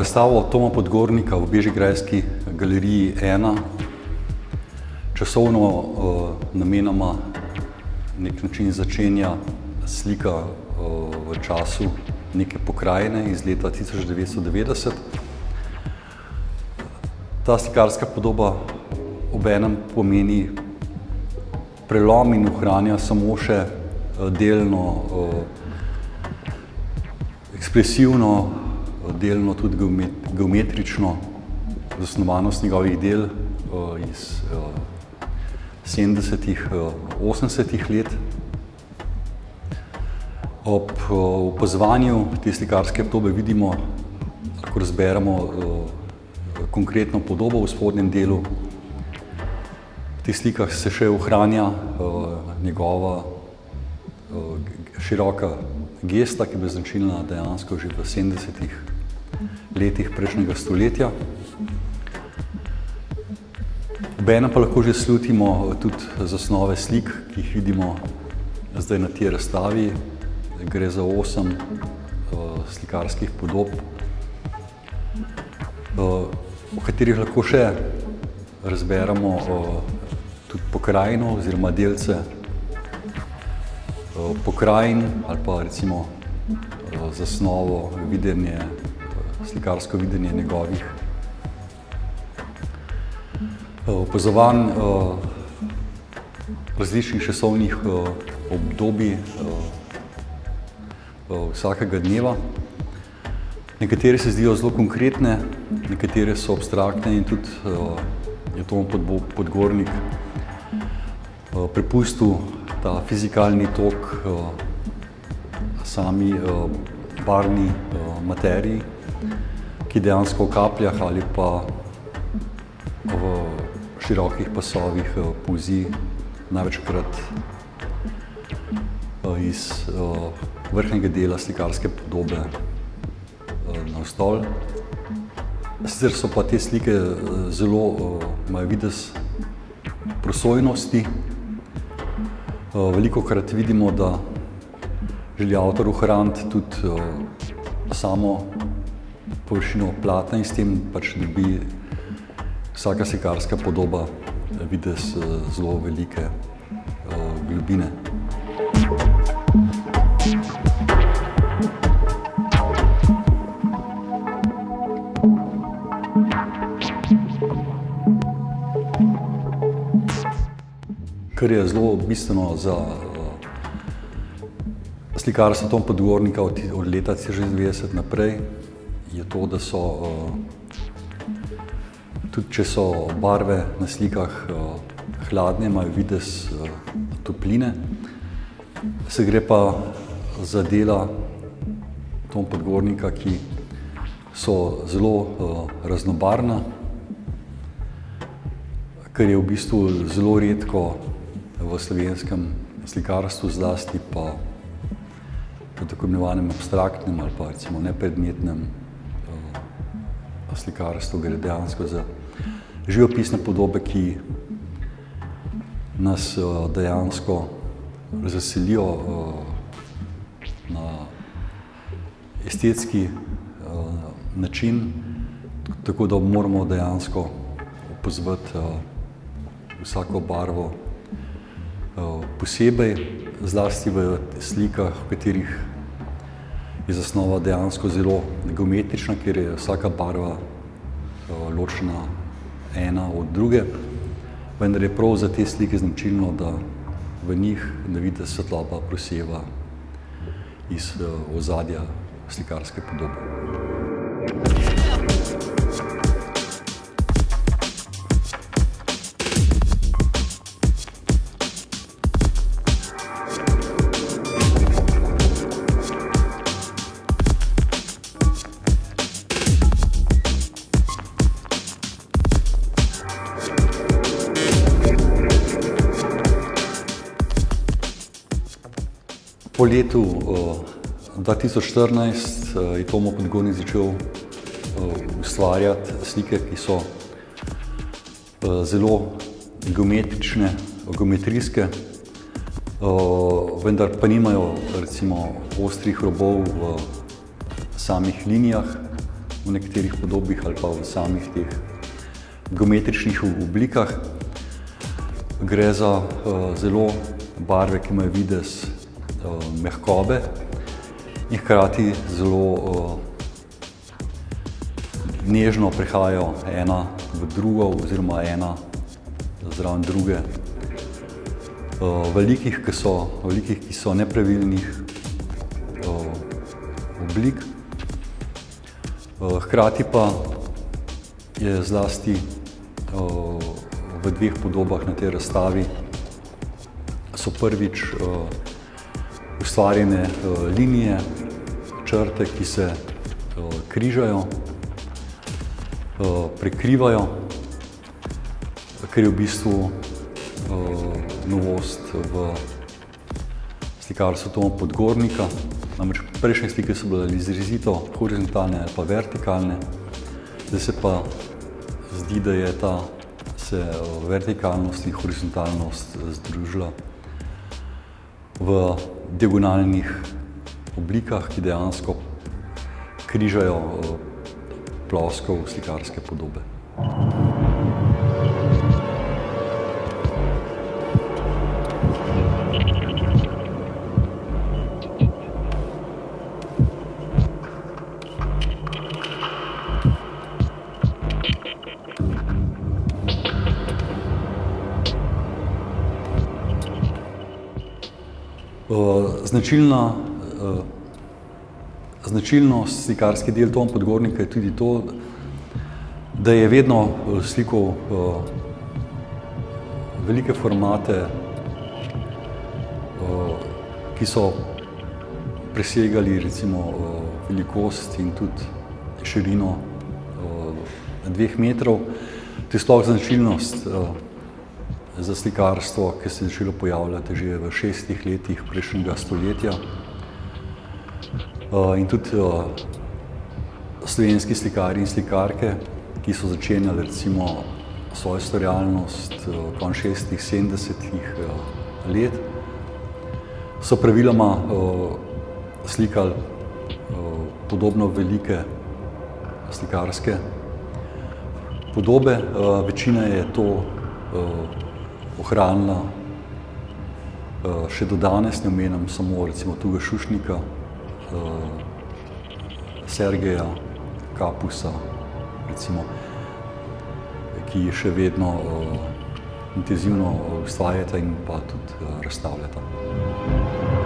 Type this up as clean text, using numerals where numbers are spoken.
Razstavo Toma Podgornika v Bežigrajski galeriji 1 časovno namenoma nek način začenja slika v času neke pokrajine iz leta 1990. Ta slikarska podoba obenem pomeni prelom in ohranja samo še delno ekspresivno, delno tudi geometrično zasnovanost njegovih del iz 70-ih, 80-ih let. Ob opazovanju te slikarske podobe vidimo, lahko razberemo konkretno podobo v spodnjem delu. V teh slikah se še ohranja njegova široka gesta, ki je bila značilna dejansko že v 70-ih letih prejšnjega stoletja. Obenem pa lahko že slutimo tudi zasnove slik, ki jih vidimo zdaj na tej razstavi. Gre za 8 slikarskih podob, v katerih lahko še razberemo tudi pokrajino oziroma delce pokrajin ali pa recimo zasnovo, videnje, slikarsko videnje njegovih opazovanj različnih časovnih obdobij vsakega dneva. Nekatere se zdijo zelo konkretne, nekatere so abstraktne in tudi je Tom Podgornik prepustil ta fizikalni tok sami barvni materiji, ki dejansko v kapljah ali pa v širokih pasovih polzi največkrat iz vrhnjega dela slikarske podobe navzdol. Sicer so pa te slike zelo, imajo videz prosojnosti. Velikokrat vidimo, da želi avtor ohraniti tudi samo površino platna in s tem pač dobi vsaka slikarska podoba videz zelo velike globine. Kar je zelo bistveno za slikarstvo Toma Podgornika od leta 1990 naprej, je to, da so, tudi če so barve na slikah hladne, imajo videz topline, se gre pa za dela Toma Podgornika, ki so zelo raznobarvna, kar je v bistvu zelo redko v slovenskem slikarstvu, zlasti pa v tako imenovanem abstraktnem ali pa recimo nepredmetnem slikarstvu. Gre dejansko za živopisne podobe, ki nas dejansko razveselijo na estetski način, tako da moramo dejansko opazovati vsako barvo posebej, zlasti v slikah, v katerih je zasnova dejansko zelo geometrična, kjer je vsaka barva ločena ena od druge. Vendar je prav za te slike značilno, da v njih na videz svetloba proseva iz ozadja slikarske podobe. Po letu 2014 je Tomo Podgornik začel ustvarjati slike, ki so zelo geometrične, geometrijske, vendar pa nimajo recimo ostrih robov v samih linijah, v nekaterih podobih ali pa v samih teh geometričnih oblikah. Gre za zelo barve, ki imajo videz mehkobe in hkrati zelo nežno prehajajo ena v drugo oziroma ena zraven druge. Velikih, ki so nepravilnih oblik. Hkrati pa je zlasti v dveh podobah na tej razstavi so prvič ustvarjene linije, črte, ki se križajo, prekrivajo, kar je v bistvu novost v slikarstvu Toma Podgornika. Namreč prejšnje slike so bile izrazito horizontalne ali pa vertikalne, zdaj se pa zdi, da je se vertikalnost in horizontalnost združila v diagonalnih oblikah, ki dejansko križajo ploskov slikarske podobe. Značilnost slikarski del Toma Podgornika je tudi to, da je vedno slikal velike formate, ki so presegali recimo velikost in tudi širino 2 metrov. To je sploh značilnost za slikarstvo, ki se je začelo pojavljati že v 60. letih prejšnjega stoletja. In tudi slovenski slikarji in slikarke, ki so začenjali recimo svojo ustvarjalnost konec 60., 70. let, so praviloma slikali podobno velike slikarske podobe. Večina je to ohranila še do danes, ne omenjam samo recimo Tuga Šušnika, Sergeja Kapusa, recimo, ki še vedno intenzivno ustvarjata in pa tudi razstavljata.